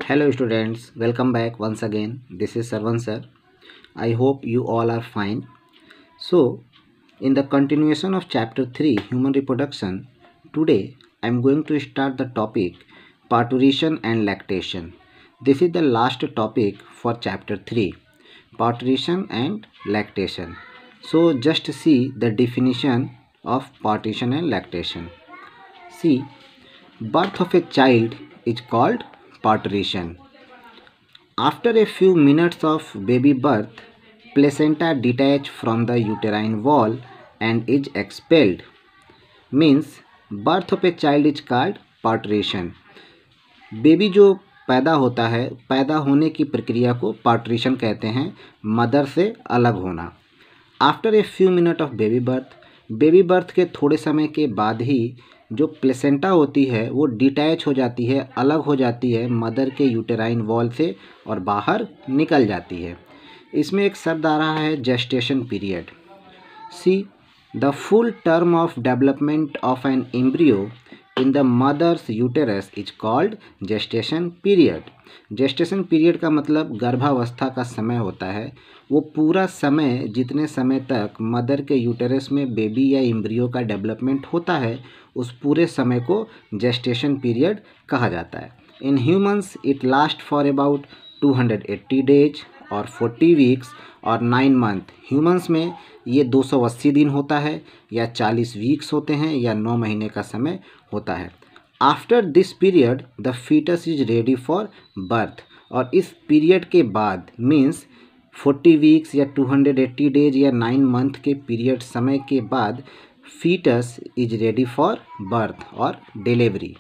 Hello students, welcome back once again. This is Sarvan sir. I hope you all are fine. So, in the continuation of chapter 3 human reproduction, today I am going to start the topic parturition and lactation. This is the last topic for chapter 3, parturition and lactation. So, just see the definition of parturition and lactation. See, birth of a child is called parturition. After a few minutes of baby birth, placenta detach from the uterine wall and is expelled. Means birth of a child is called parturition. Baby जो पैदा होता है, पैदा होने की प्रक्रिया को पार्ट्रिशन कहते हैं, मदर से अलग होना. After a few minute of baby birth के थोड़े समय के बाद ही जो प्लेसेंटा होती है वो डिटैच हो जाती है, अलग हो जाती है मदर के यूटेराइन वॉल से और बाहर निकल जाती है. इसमें एक शब्द आ रहा है gestation period. See the full term of development of an embryo in the mother's uterus is called gestation period. Gestation period का मतलब गर्भावस्था का समय होता है. वो पूरा समय जितने समय तक मदर के यूटेरस में बेबी या एम्ब्रियो का डेवलपमेंट होता है उस पूरे समय को जेस्टेशन पीरियड कहा जाता है. In humans it last for about 280 days और 40 वीक्स और 9 मंथ. ह्यूमंस में ये 280 दिन होता है या 40 वीक्स होते हैं या 9 महीने का समय होता है. After this period the foetus is ready for birth. और इस पीरियड के बाद मीन्स 40 वीक्स या 280 डेज या 9 मंथ के पीरियड समय के बाद foetus is ready for birth और डिलीवरी.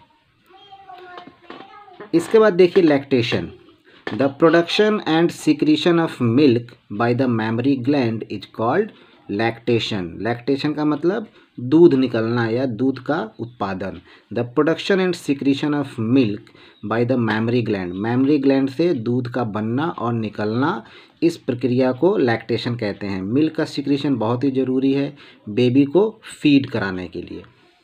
इसके बाद देखिए lactation. The production and secretion of milk by the mammary gland is called lactation. Lactation का मतलब दूध निकलना या दूध का उत्पादन. The production and secretion of milk by the mammary gland. Mammary gland से दूध का बनना और निकलना, इस प्रक्रिया को लैक्टेशन कहते हैं. मिल्क का सिक्रीशन बहुत ही ज़रूरी है बेबी को फीड कराने के लिए.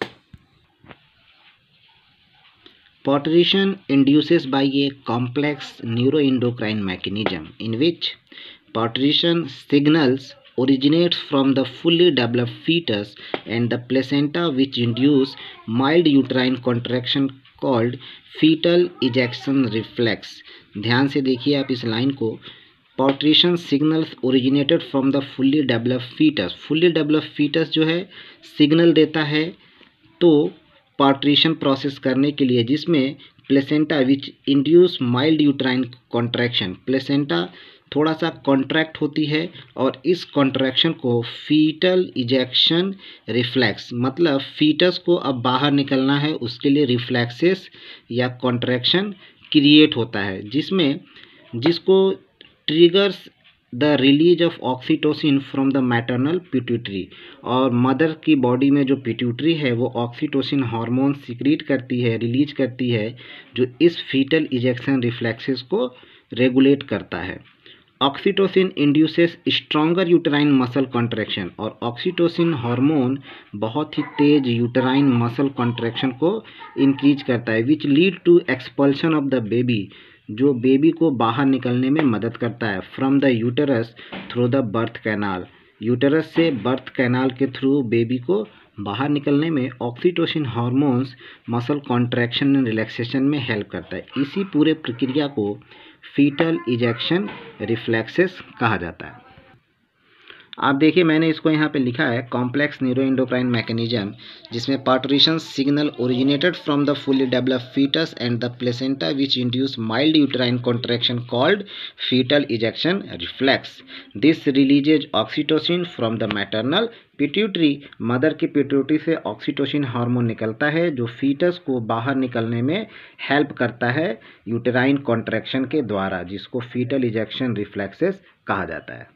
Parturition induces by a complex neuroendocrine mechanism in which parturition signals originates from the fully developed fetus and the placenta, which induce mild uterine contraction called fetal ejection reflex. ध्यान से देखिए आप इस line को. Parturition signals originated from the fully developed foetus. Fully developed foetus जो है signal देता है तो पार्ट्रिशन प्रोसेस करने के लिए, जिसमें placenta which induce mild uterine contraction. Placenta थोड़ा सा कॉन्ट्रैक्ट होती है और इस कॉन्ट्रैक्शन को फीटल इजेक्शन रिफ्लेक्स, मतलब फीटस को अब बाहर निकलना है उसके लिए रिफ्लेक्सेस या कॉन्ट्रैक्शन क्रिएट होता है, जिसको triggers the release of oxytocin from the maternal pituitary. और मदर की बॉडी में जो पिट्यूटरी है वो ऑक्सीटोसिन हार्मोन सिक्रीट करती है, रिलीज करती है, जो इस फीटल इजेक्शन रिफ्लेक्सेस को रेगुलेट करता है. Oxytocin induces stronger uterine muscle contraction. और ऑक्सीटोसिन हार्मोन बहुत ही तेज यूटेराइन मसल कॉन्ट्रैक्शन को इंक्रीज करता है, which lead to expulsion of the baby, जो बेबी को बाहर निकलने में मदद करता है, from the uterus through the birth canal. Uterus से बर्थ कैनाल के थ्रू बेबी को बाहर निकलने में oxytocin hormones muscle contraction and relaxation में हेल्प करता है. इसी पूरे प्रक्रिया को फीटल इजेक्शन रिफ्लेक्सेस कहा जाता है. आप देखिए मैंने इसको यहाँ पे लिखा है कॉम्प्लेक्स न्यूरोएंडोक्राइन मैकेनिज्म, जिसमें parturition signal originated from the fully developed foetus and the placenta which induce mild uterine contraction called foetal ejection reflex. This releases oxytocin from the maternal pituitary. Mother की pituitary से oxytocin hormone निकलता है जो foetus को बाहर निकलने में help करता है यूटेराइन कॉन्ट्रैक्शन के द्वारा, जिसको फीटल इजेक्शन रिफ्लेक्सेस कहा जाता है.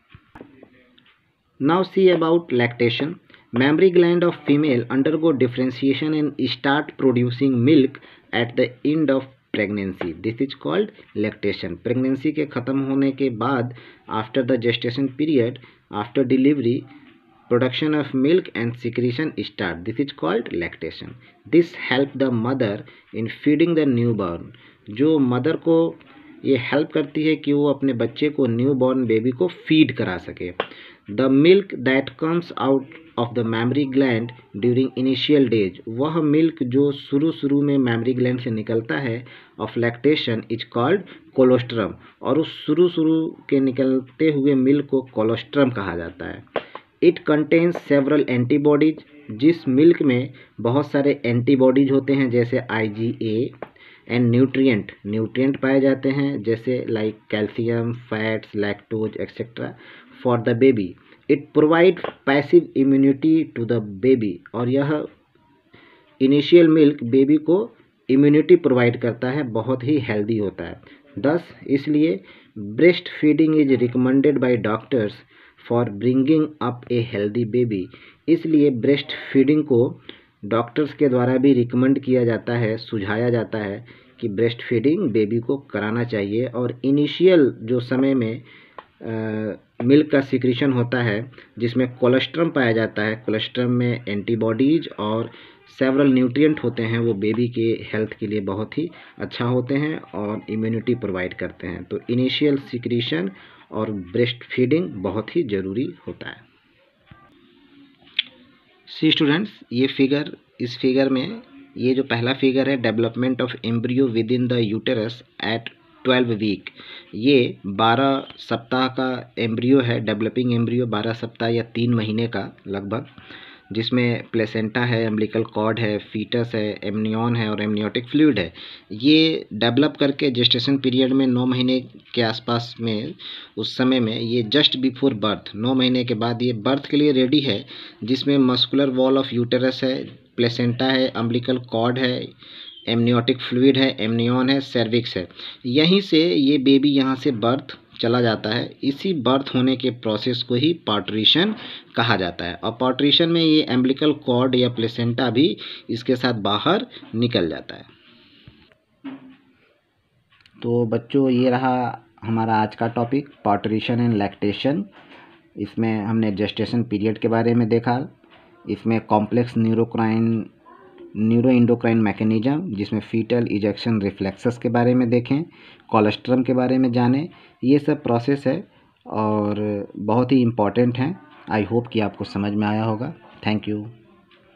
Now see about lactation. Mammary gland of female undergo differentiation and start producing milk at the end of pregnancy. This is called lactation. Pregnancy के ख़त्म होने के बाद after the gestation period, after delivery, production of milk and secretion start. This is called lactation. This help the mother in feeding the newborn. जो mother को ये help करती है कि वो अपने बच्चे को, न्यू बॉर्न बेबी को फीड करा सके। The milk that comes out of the mammary gland during initial days, वह मिल्क जो शुरू में मैमरी ग्लैंड से निकलता है of lactation is called colostrum, और उस शुरू के निकलते हुए मिल्क को कोलोस्ट्रम कहा जाता है। इट कंटेन्स सेवरल एंटीबॉडीज, जिस मिल्क में बहुत सारे एंटीबॉडीज होते हैं जैसे IgA, एंड न्यूट्रिएंट पाए जाते हैं जैसे like calcium, fats, lactose etcetera for the baby. It provide passive immunity to the baby, और यह इनिशियल मिल्क बेबी को इम्यूनिटी प्रोवाइड करता है, बहुत ही हेल्दी होता है। दस इसलिए breast feeding is recommended by doctors for bringing up a healthy baby, इसलिए ब्रेस्ट फीडिंग को डॉक्टर्स के द्वारा भी रिकमेंड किया जाता है, सुझाया जाता है कि ब्रेस्ट फीडिंग बेबी को कराना चाहिए। और इनिशियल जो समय में मिल्क का सिक्रीशन होता है जिसमें कोलेस्ट्रम पाया जाता है, कोलेस्ट्रम में एंटीबॉडीज और सेवरल न्यूट्रिएंट होते हैं, वो बेबी के हेल्थ के लिए बहुत ही अच्छा होते हैं और इम्यूनिटी प्रोवाइड करते हैं। तो इनिशियल सिक्रीशन और ब्रेस्ट फीडिंग बहुत ही ज़रूरी होता है। सी स्टूडेंट्स, इस फिगर में ये जो पहला फिगर है, development of embryo within the uterus at 12 week, ये 12 सप्ताह का एम्ब्रियो है, डेवलपिंग एम्ब्रियो 12 सप्ताह या 3 महीने का लगभग, जिसमें प्लेसेंटा है, अम्बिलिकल कॉर्ड है, फीटस है, एमनियन है और एमनियोटिक फ्लूइड है। ये डेवलप करके जेस्टेशन पीरियड में 9 महीने के आसपास में, उस समय में ये जस्ट बिफोर बर्थ, 9 महीने के बाद ये बर्थ के लिए रेडी है, जिसमें मस्कुलर वॉल ऑफ यूटेरस है, प्लेसेंटा है, अम्बिलिकल कॉर्ड है, एमनियोटिक फ्लूइड है, एमनियन है, सर्विक्स है। यहीं से ये बेबी यहाँ से बर्थ चला जाता है। इसी बर्थ होने के प्रोसेस को ही पार्ट्रीशन कहा जाता है, और पार्ट्रीशन में ये एम्बिलिकल कॉर्ड या प्लेसेंटा भी इसके साथ बाहर निकल जाता है। तो बच्चों, ये रहा हमारा आज का टॉपिक, पार्ट्रीशन एंड लैक्टेशन। इसमें हमने जेस्टेशन पीरियड के बारे में देखा, इसमें कॉम्प्लेक्स न्यूरो इंडोक्राइन मैकेनिज्म जिसमें फीटल इजेक्शन रिफ्लेक्सेस के बारे में देखें, कोलेस्ट्रम के बारे में जानें। ये सब प्रोसेस है और बहुत ही इम्पॉर्टेंट हैं। आई होप कि आपको समझ में आया होगा। Thank you.